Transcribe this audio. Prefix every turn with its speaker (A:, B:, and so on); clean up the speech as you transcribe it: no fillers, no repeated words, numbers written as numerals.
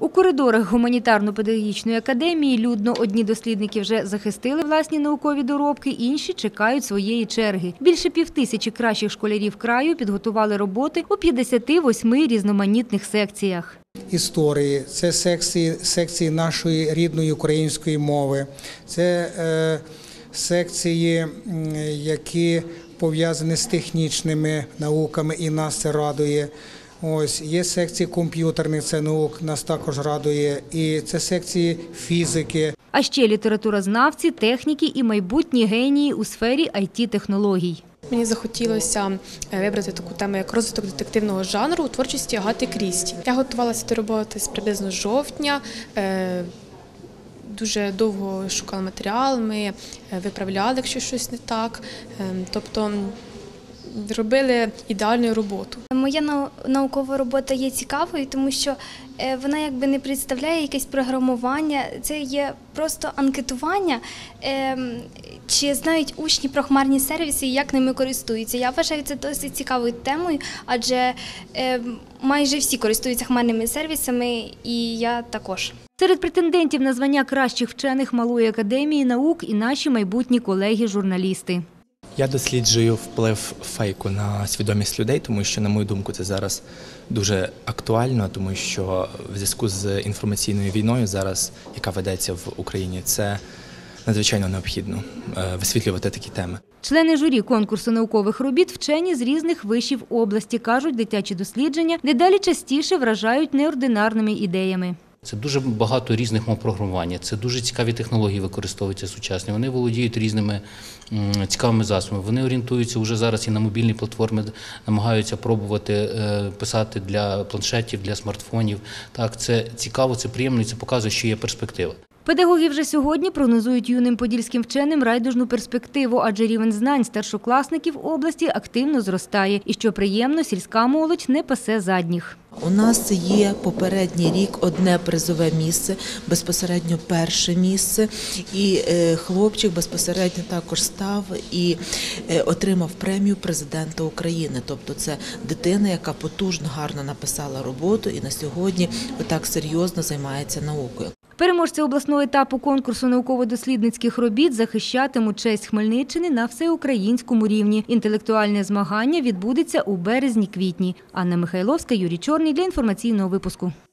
A: коридорах гуманітарно-педагогічної академії людно. Одні дослідники вже захистили власні наукові доробки, інші чекають своєї черги. Більше 5000 кращих школярів краю підготували роботи у 58 різноманітних секціях.
B: Історії, це секції нашої рідної української мови, це секції, які пов'язані з технічними науками, і нас це радує. Ось, є секції комп'ютерних наук, нас також радує, і це секції фізики.
A: А ще літературознавці, техніки і майбутні генії у сфері IT-технологій.
C: Мені захотілося вибрати таку тему, як розвиток детективного жанру у творчості Агати Крісті. Я готувалася до роботи приблизно з жовтня, дуже довго шукала матеріал, ми виправляли, якщо щось не так, тобто робили ідеальну роботу.
D: Моя наукова робота є цікавою, тому що вона якби не представляє якесь програмування, це є просто анкетування, чи знають учні про хмарні сервіси і як ними користуються. Я вважаю це досить цікавою темою, адже майже всі користуються хмарними сервісами, і я також.
A: Серед претендентів на звання кращих вчених Малої академії наук і наші майбутні колеги-журналісти.
E: Я досліджую вплив фейку на свідомість людей, тому що, на мою думку, це зараз дуже актуально, тому що в зв'язку з інформаційною війною зараз, яка ведеться в Україні, це надзвичайно необхідно висвітлювати такі теми.
A: Члени журі конкурсу наукових робіт вчені з різних вишів області. Кажуть, дитячі дослідження дедалі частіше вражають неординарними ідеями.
F: Це дуже багато різних мов програмування, це дуже цікаві технології використовуються сучасні, вони володіють різними цікавими засобами, вони орієнтуються вже зараз і на мобільні платформи, намагаються пробувати писати для планшетів, для смартфонів. Так, це цікаво, це приємно і це показує, що є перспектива.
A: Педагоги вже сьогодні прогнозують юним подільським вченим райдужну перспективу, адже рівень знань старшокласників області активно зростає. І, що приємно, сільська молодь не пасе задніх.
G: У нас є попередній рік одне призове місце, безпосередньо перше місце. І хлопчик безпосередньо також став і отримав премію президента України. Тобто це дитина, яка потужно, гарно написала роботу і на сьогодні отак серйозно займається наукою.
A: Переможці обласного етапу конкурсу науково-дослідницьких робіт захищатимуть честь Хмельниччини на всеукраїнському рівні. Інтелектуальне змагання відбудеться у березні-квітні. Анна Михайловська, Юрій Чорний для інформаційного випуску.